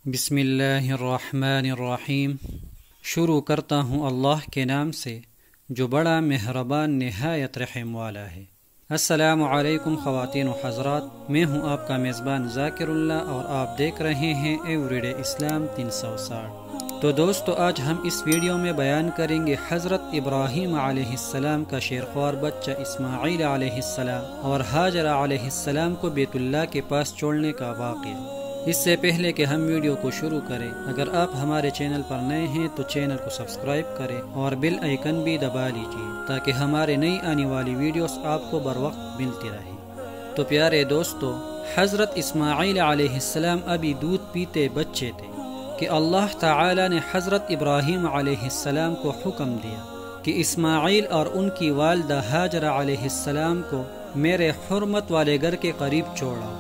بسم اللہ الرحمن الرحیم۔ شروع کرتا ہوں اللہ کے نام سے جو بڑا مہربان نہایت رحم والا ہے۔ السلام علیکم خواتین و حضرات، میں ہوں آپ کا میزبان ذاکر اللہ اور آپ دیکھ رہے ہیں ایوری ڈے اسلام 360۔ تو دوستو، آج ہم اس ویڈیو میں بیان کریں گے حضرت ابراہیم علیہ السلام کا شیرخوار بچہ اسماعیل علیہ السلام اور ہاجرہ علیہ السلام کو بیت اللہ کے پاس چھوڑنے کا واقعہ۔ اس سے پہلے کہ ہم ویڈیو کو شروع کریں، اگر آپ ہمارے چینل پر نئے ہیں تو چینل کو سبسکرائب کریں اور بیل آئیکن بھی دبا لیجیے تاکہ ہمارے نئی آنے والی ویڈیوز آپ کو بر وقت ملتی رہیں۔ تو پیارے دوستو، حضرت اسماعیل علیہ السلام ابھی دودھ پیتے بچے تھے کہ اللہ تعالی نے حضرت ابراہیم علیہ السلام کو حکم دیا کہ اسماعیل اور ان کی والدہ ہاجرہ علیہ السلام کو میرے حرمت والے گھر کے قریب چھوڑا۔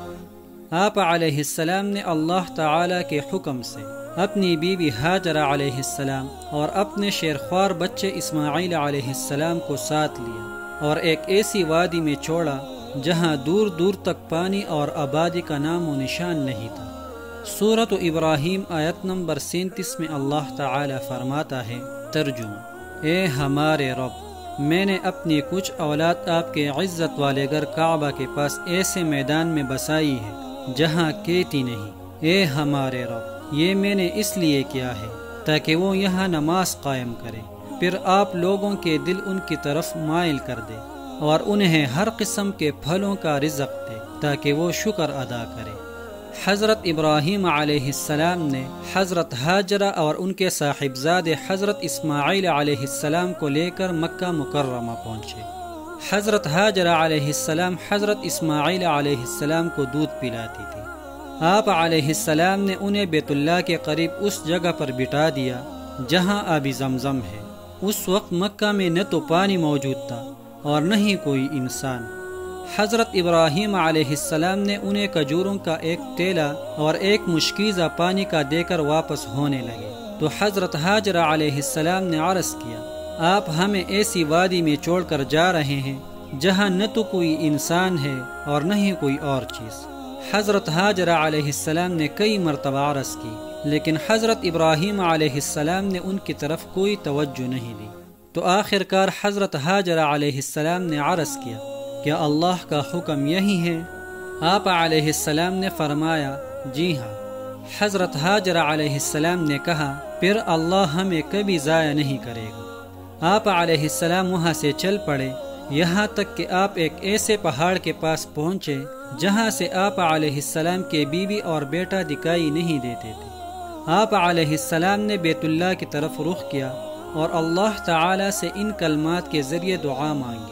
آپ علیہ السلام نے اللہ تعالی کے حکم سے اپنی بیوی ہاجرہ علیہ السلام اور اپنے شیرخوار بچے اسماعیل علیہ السلام کو ساتھ لیا اور ایک ایسی وادی میں چھوڑا جہاں دور دور تک پانی اور آبادی کا نام و نشان نہیں تھا۔ سورۃ ابراہیم آیت نمبر 37 میں اللہ تعالی فرماتا ہے، ترجمہ: اے ہمارے رب، میں نے اپنی کچھ اولاد آپ کے عزت والے گھر کعبہ کے پاس ایسے میدان میں بسائی ہے جہاں کھیتی نہیں۔ اے ہمارے رب، یہ میں نے اس لیے کیا ہے تاکہ وہ یہاں نماز قائم کرے، پھر آپ لوگوں کے دل ان کی طرف مائل کر دے اور انہیں ہر قسم کے پھلوں کا رزق دے تاکہ وہ شکر ادا کرے۔ حضرت ابراہیم علیہ السلام نے حضرت ہاجرہ اور ان کے صاحبزادے حضرت اسماعیل علیہ السلام کو لے کر مکہ مکرمہ پہنچے۔ حضرت ہاجرہ علیہ السلام حضرت اسماعیل علیہ السلام کو دودھ پلاتی تھی۔ آپ علیہ السلام نے انہیں بیت اللہ کے قریب اس جگہ پر بٹھا دیا جہاں آب زمزم ہے۔ اس وقت مکہ میں نہ تو پانی موجود تھا اور نہ ہی کوئی انسان۔ حضرت ابراہیم علیہ السلام نے انہیں کھجوروں کا ایک ٹیلا اور ایک مشکیزہ پانی کا دے کر واپس ہونے لگے تو حضرت ہاجرہ علیہ السلام نے عرض کیا، آپ ہمیں ایسی وادی میں چھوڑ کر جا رہے ہیں جہاں نہ تو کوئی انسان ہے اور نہ ہی کوئی اور چیز۔ حضرت ہاجرہ علیہ السلام نے کئی مرتبہ عرض کی لیکن حضرت ابراہیم علیہ السلام نے ان کی طرف کوئی توجہ نہیں دی۔ تو آخر کار حضرت ہاجرہ علیہ السلام نے عرض کیا، کیا اللہ کا حکم یہی ہے؟ آپ علیہ السلام نے فرمایا، جی ہاں۔ حضرت ہاجرہ علیہ السلام نے کہا، پھر اللہ ہمیں کبھی ضائع نہیں کرے گا۔ آپ علیہ السلام وہاں سے چل پڑے یہاں تک کہ آپ ایک ایسے پہاڑ کے پاس پہنچے جہاں سے آپ علیہ السلام کے بیوی اور بیٹا دکھائی نہیں دیتے تھے۔ آپ علیہ السلام نے بیت اللہ کی طرف رخ کیا اور اللہ تعالی سے ان کلمات کے ذریعے دعا مانگی،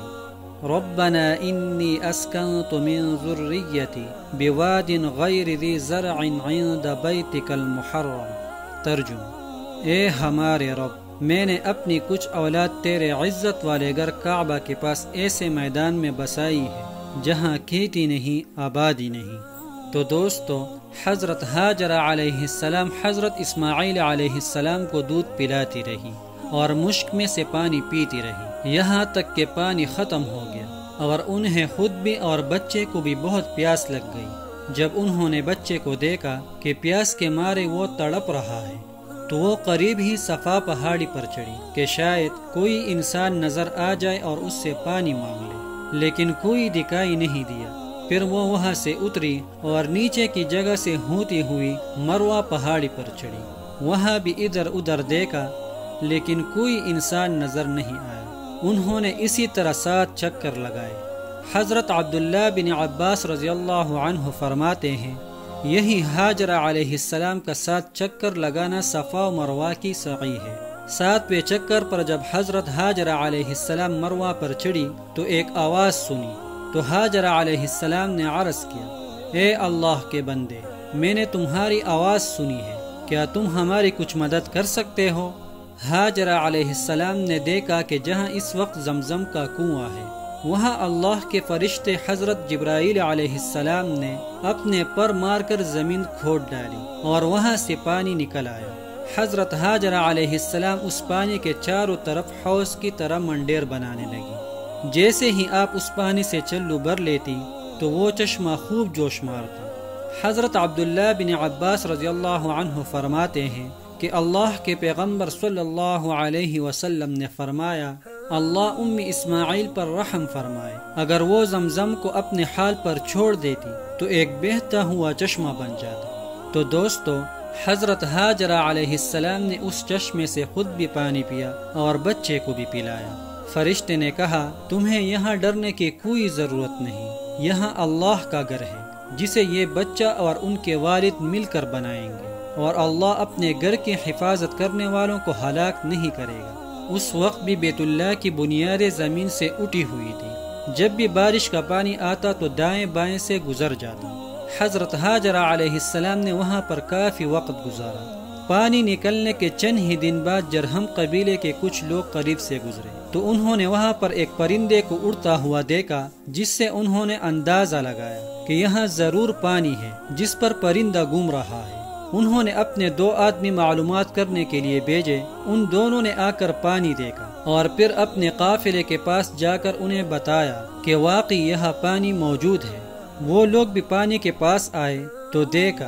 ربنا انی اسکنت من ذریتی بواد غیر ذی زرع عند بیتک المحرم۔ ترجمہ: اے ہمارے رب، میں نے اپنی کچھ اولاد تیرے عزت والے گھر کعبہ کے پاس ایسے میدان میں بسائی ہے جہاں کھیتی نہیں، آبادی نہیں۔ تو دوستو، حضرت ہاجرہ علیہ السلام حضرت اسماعیل علیہ السلام کو دودھ پلاتی رہی اور مشک میں سے پانی پیتی رہی یہاں تک کہ پانی ختم ہو گیا اور انہیں خود بھی اور بچے کو بھی بہت پیاس لگ گئی۔ جب انہوں نے بچے کو دیکھا کہ پیاس کے مارے وہ تڑپ رہا ہے تو وہ قریب ہی صفا پہاڑی پر چڑھی کہ شاید کوئی انسان نظر آ جائے اور اس سے پانی مانگ لے، لیکن کوئی دکھائی نہیں دیا۔ پھر وہ وہاں سے اتری اور نیچے کی جگہ سے ہوتی ہوئی مروہ پہاڑی پر چڑھی۔ وہاں بھی ادھر ادھر دیکھا لیکن کوئی انسان نظر نہیں آیا۔ انہوں نے اسی طرح 7 چکر لگائے۔ حضرت عبداللہ بن عباس رضی اللہ عنہ فرماتے ہیں، یہی ہاجرہ علیہ السلام کا 7 چکر لگانا صفا و مروہ کی سعی ہے۔ 7ویں چکر پر جب حضرت ہاجرہ علیہ السلام مروہ پر چڑھی تو ایک آواز سنی تو ہاجرہ علیہ السلام نے عرض کیا، اے اللہ کے بندے، میں نے تمہاری آواز سنی ہے، کیا تم ہماری کچھ مدد کر سکتے ہو؟ ہاجرہ علیہ السلام نے دیکھا کہ جہاں اس وقت زمزم کا کنواں ہے وہاں اللہ کے فرشتے حضرت جبرائیل علیہ السلام نے اپنے پر مار کر زمین کھود ڈالی اور وہاں سے پانی نکل آیا۔ حضرت ہاجرہ علیہ السلام اس پانی کے چاروں طرف حوض کی طرح منڈیر بنانے لگی۔ جیسے ہی آپ اس پانی سے چلو بھر لیتی تو وہ چشمہ خوب جوش مارتا۔ حضرت عبداللہ بن عباس رضی اللہ عنہ فرماتے ہیں کہ اللہ کے پیغمبر صلی اللہ علیہ وسلم نے فرمایا، اللہ اسماعیل پر رحم فرمائے، اگر وہ زمزم کو اپنے حال پر چھوڑ دیتی تو ایک بہتا ہوا چشمہ بن جاتا۔ تو دوستو، حضرت ہاجرہ علیہ السلام نے اس چشمے سے خود بھی پانی پیا اور بچے کو بھی پلایا۔ فرشتے نے کہا، تمہیں یہاں ڈرنے کی کوئی ضرورت نہیں، یہاں اللہ کا گھر ہے جسے یہ بچہ اور ان کے والد مل کر بنائیں گے، اور اللہ اپنے گھر کی حفاظت کرنے والوں کو ہلاک نہیں کرے گا۔ اس وقت بھی بیت اللہ کی بنیادیں زمین سے اٹھی ہوئی تھی، جب بھی بارش کا پانی آتا تو دائیں بائیں سے گزر جاتا۔ حضرت ہاجرہ علیہ السلام نے وہاں پر کافی وقت گزارا۔ پانی نکلنے کے چند ہی دن بعد جرہم قبیلے کے کچھ لوگ قریب سے گزرے تو انہوں نے وہاں پر ایک پرندے کو اڑتا ہوا دیکھا، جس سے انہوں نے اندازہ لگایا کہ یہاں ضرور پانی ہے جس پر پرندہ گھوم رہا ہے۔ انہوں نے اپنے 2 آدمی معلومات کرنے کے لیے بھیجے، ان دونوں نے آ کر پانی دیکھا اور پھر اپنے قافلے کے پاس جا کر انہیں بتایا کہ واقعی یہاں پانی موجود ہے۔ وہ لوگ بھی پانی کے پاس آئے تو دیکھا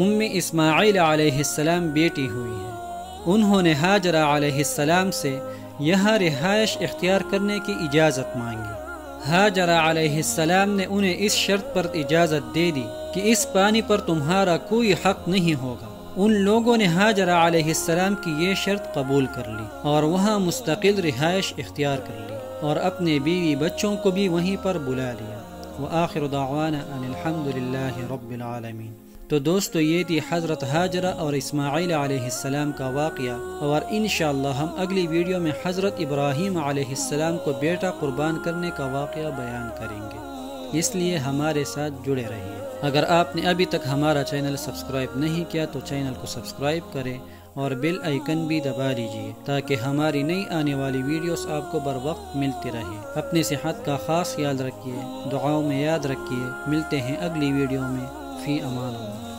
اسماعیل علیہ السلام بیٹھی ہوئی ہے۔ انہوں نے ہاجرہ علیہ السلام سے یہاں رہائش اختیار کرنے کی اجازت مانگی۔ ہاجرہ علیہ السلام نے انہیں اس شرط پر اجازت دے دی کہ اس پانی پر تمہارا کوئی حق نہیں ہوگا۔ ان لوگوں نے ہاجرہ علیہ السلام کی یہ شرط قبول کر لی اور وہاں مستقل رہائش اختیار کر لی اور اپنے بیوی بچوں کو بھی وہیں پر بلا لیا۔ وآخر دعوانا ان الحمد للہ رب العالمین۔ تو دوستو، یہ تھی حضرت ہاجرہ اور اسماعیل علیہ السلام کا واقعہ، اور انشاءاللہ ہم اگلی ویڈیو میں حضرت ابراہیم علیہ السلام کو بیٹا قربان کرنے کا واقعہ بیان کریں گے، اس لیے ہمارے ساتھ جڑے رہیے۔ اگر آپ نے ابھی تک ہمارا چینل سبسکرائب نہیں کیا تو چینل کو سبسکرائب کریں اور بیل آئیکن بھی دبا دیجیے تاکہ ہماری نئی آنے والی ویڈیوز آپ کو بر وقت ملتی رہے۔ اپنی صحت کا خاص خیال رکھیے، دعاؤں میں یاد رکھیے۔ ملتے ہیں اگلی ویڈیو میں۔ فی امان اللہ۔